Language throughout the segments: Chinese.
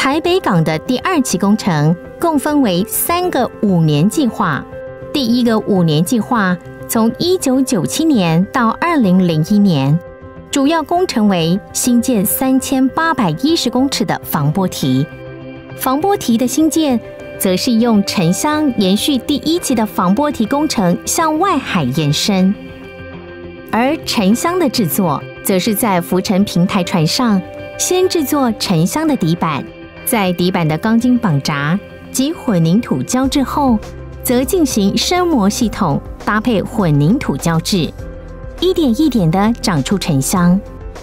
台北港的第2期工程共分为3个5年计划。第1个5年计划从1997年到2001年，主要工程为新建3810公尺的防波堤。防波堤的兴建，则是用沉箱延续第1期的防波堤工程向外海延伸，而沉箱的制作，则是在浮沉平台船上先制作沉箱的底板，在底板的钢筋绑扎及混凝土浇制后，则进行生模系统搭配混凝土浇制，一点一点地长出沉箱。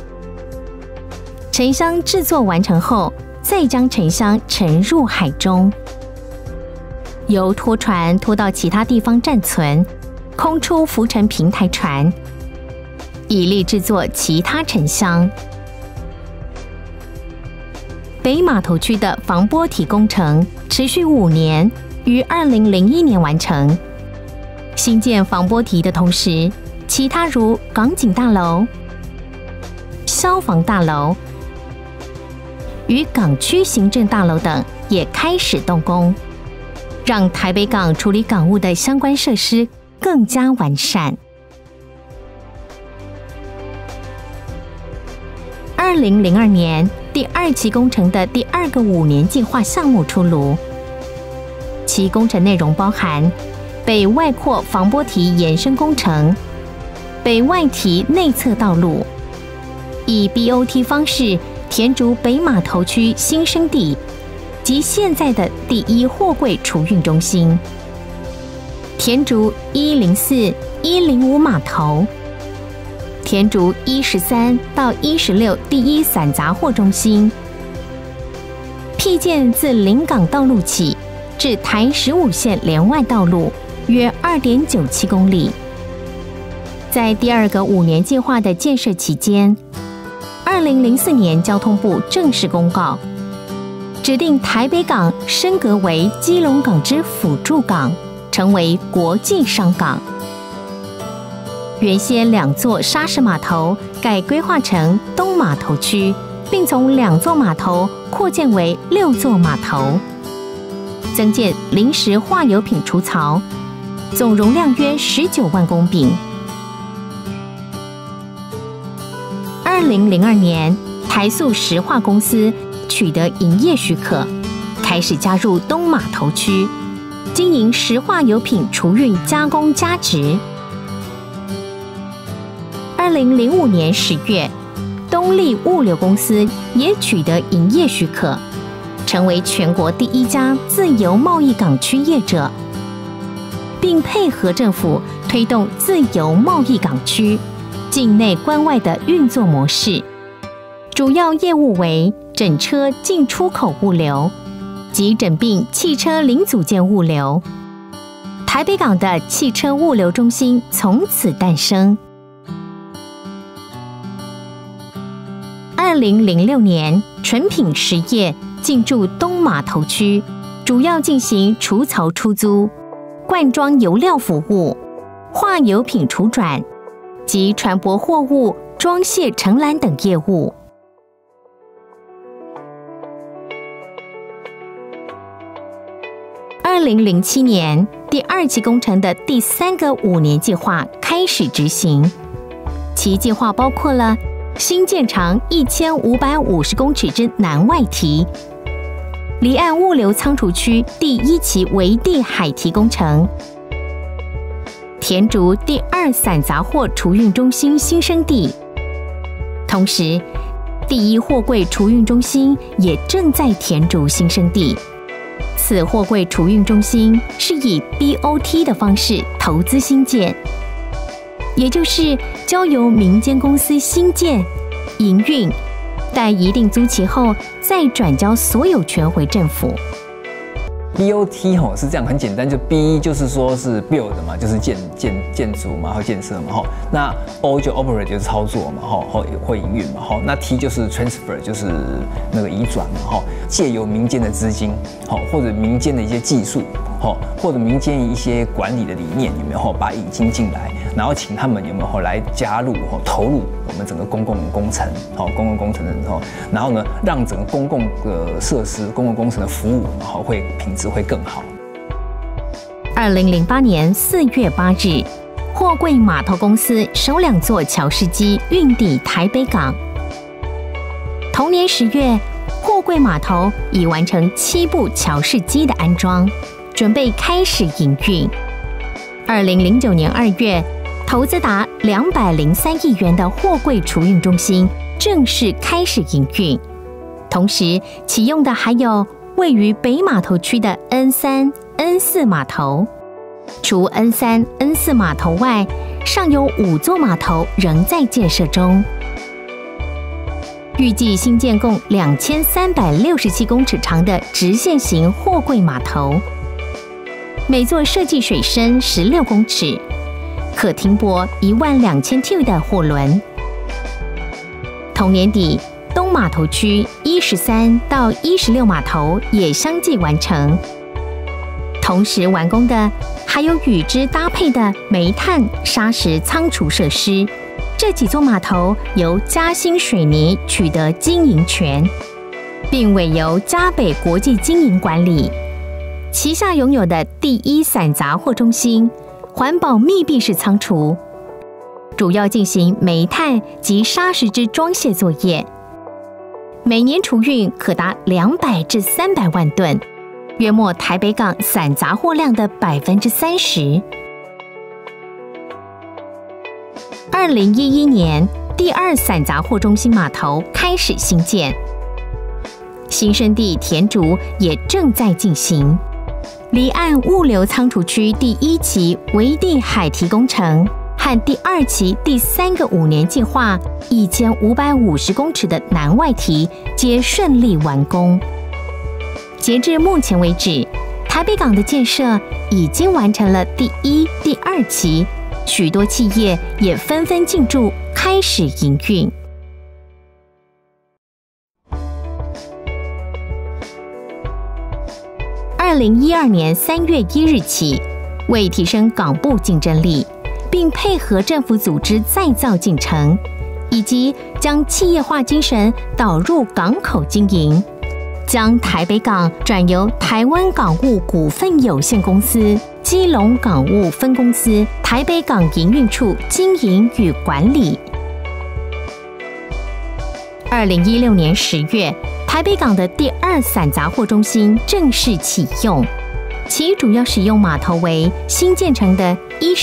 沉箱制作完成后，再将沉箱沉入海中，由拖船拖到其他地方暂存，空出浮沉平台船，以利制作其他沉箱。北码头区的防波堤工程持续5年，于2001年完成。新建防波堤的同时，其他如港警大楼、消防大楼与港区行政大楼等也开始动工，让台北港处理港务的相关设施更加完善。2002年，第2期工程的第2个5年计划项目出炉，其工程内容包含北外扩防波堤延伸工程、北外堤内侧道路，以 BOT 方式填筑北码头区新生地及现在的第1货柜储运中心，填筑104、105码头，填筑113到116第1散杂货中心，辟建自临港道路起至台15线连外道路约2.97公里。在第2个5年计划的建设期间，2004年交通部正式公告，指定台北港升格为基隆港之辅助港，成为国际商港。原先2座砂石码头改规划成东码头区，并从2座码头扩建为6座码头，增建临时化油品储槽，总容量约19万公丙。2002年，台塑石化公司取得营业许可，开始加入东码头区，经营石化油品储运加工加值。2005年10月，东丽物流公司也取得营业许可，成为全国第1家自由贸易港区业者，并配合政府推动自由贸易港区境内关外的运作模式，主要业务为整车进出口物流及整并汽车零组件物流。台北港的汽车物流中心从此诞生。2006年，纯品实业进驻东码头区，主要进行除槽出租、灌装油料服务、化油品储转及船舶货物装卸承揽等业务。2007年，第2期工程的第3个5年计划开始执行，其计划包括了新建长1550公尺之南外堤、离岸物流仓储区第1期围地海堤工程、填筑第2散杂货储运中心新生地，同时第1货柜储运中心也正在填筑新生地。此货柜储运中心是以 BOT 的方式投资兴建，也就是交由民间公司兴建、营运，待一定租期后再转交所有权回政府。 BOT 是这样，很简单，就 B 就是说是 build 嘛，就是建筑嘛，或建设嘛，那 O 就 operate 就是操作嘛，或营运嘛，那 T 就是 transfer 就是那个移转嘛，借由民间的资金，或者民间的一些技术， 或者民间一些管理的理念有没有把引进进来，然后请他们有没有来加入投入我们整个公共工程，公共工程的然后呢，让整个公共的设施、公共工程的服务会品质会更好。 2008年4月8日，货柜码头公司首2座桥式机运抵台北港。同年10月，货柜码头已完成7部桥式机的安装，准备开始营运。2009年2月，投资达203亿元的货柜储运中心正式开始营运，同时启用的还有位于北码头区的 N3、N4 码头。除 N3、N4 码头外，尚有5座码头仍在建设中。预计新建共2367公尺长的直线型货柜码头，每座设计水深16公尺，可停泊12000 TEU 的货轮。同年底，东码头区13到16码头也相继完成。同时完工的还有与之搭配的煤炭、砂石仓储设施。这几座码头由嘉兴水泥取得经营权，并委由嘉北国际经营管理。旗下拥有的第1散杂货中心，环保密闭式仓储，主要进行煤炭及砂石之装卸作业，每年储运可达200至300万吨，约莫台北港散杂货量的30%。2011年，第2散杂货中心码头开始兴建，新生地填筑也正在进行。离岸物流仓储区第1期围地海堤工程和第2期第3个5年计划1550公尺的南外堤皆顺利完工。截至目前为止，台北港的建设已经完成了第1、第2期。许多企业也纷纷进驻，开始营运。2012年3月1日起，为提升港部竞争力，并配合政府组织再造进程，以及将企业化精神导入港口经营，将台北港转由台湾港务股份有限公司、基隆港务分公司、台北港营运处经营与管理。2016年10月，台北港的第2散杂货中心正式启用，其主要使用码头为新建成的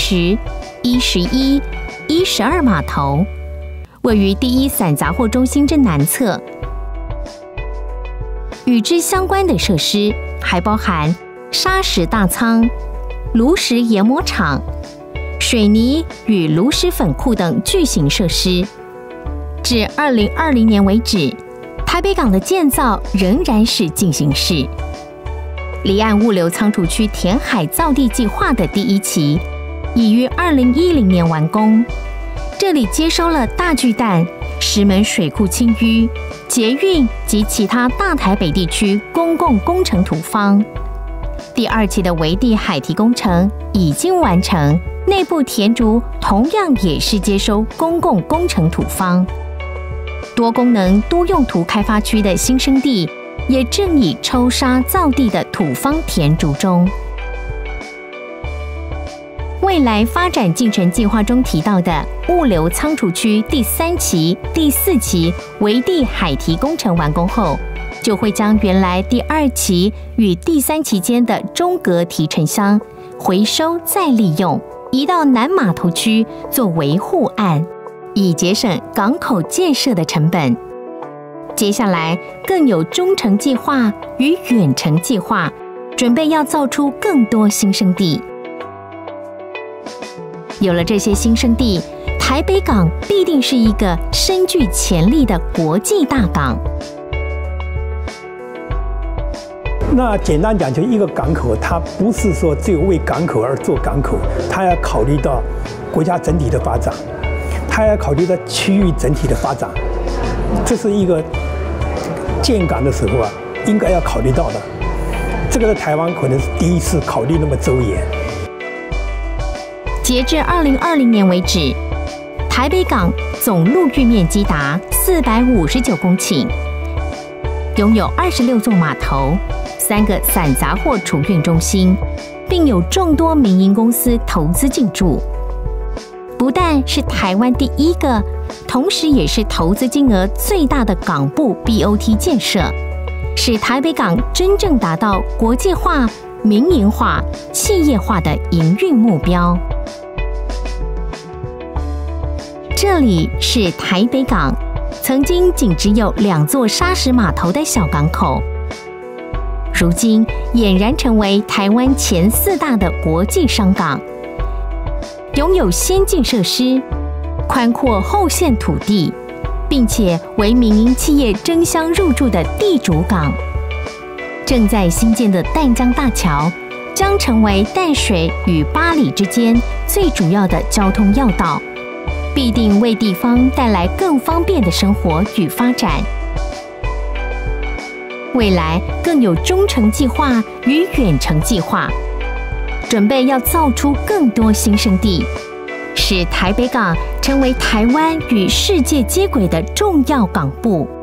10、11、12码头，位于第1散杂货中心之南侧。与之相关的设施还包含砂石大仓、炉石研磨厂、水泥与炉石粉库等巨型设施。至2020年为止，台北港的建造仍然是进行式。离岸物流仓储区填海造地计划的第1期已于2010年完工，这里接收了大巨蛋、石门水库清淤、捷运及其他大台北地区公共工程土方。第2期的围地海堤工程已经完成，内部填筑同样也是接收公共工程土方。多功能多用途开发区的新生地也正以抽沙造地的土方填筑中。未来发展进程计划中提到的物流仓储区第3期、第4期围地海堤工程完工后，就会将原来第2期与第3期间的中隔提沉箱回收再利用，移到南码头区做维护案，以节省港口建设的成本。接下来更有中程计划与远程计划，准备要造出更多新生地。有了这些新生地，台北港必定是一个深具潜力的国际大港。 那简单讲，就一个港口，它不是说只有为港口而做港口，它要考虑到国家整体的发展，它要考虑到区域整体的发展，这是一个建港的时候应该要考虑到的。 这个在台湾可能是第一次考虑那么周延。 截至2020年为止，台北港总陆域面积达459公顷，拥有26座码头、3个散杂货储运中心，并有众多民营公司投资进驻。不但是台湾第一个，同时也是投资金额最大的港部 BOT 建设，使台北港真正达到国际化、民营化、企业化的营运目标。这里是台北港，曾经仅只有2座砂石码头的小港口，如今俨然成为台湾前4大的国际商港。拥有先进设施、宽阔后线土地，并且为民营企业争相入驻的地主港。正在兴建的淡江大桥，将成为淡水与八里之间最主要的交通要道，必定为地方带来更方便的生活与发展。未来更有中程计划与远程计划，准备要造出更多新生地，使台北港成为台湾与世界接轨的重要港部。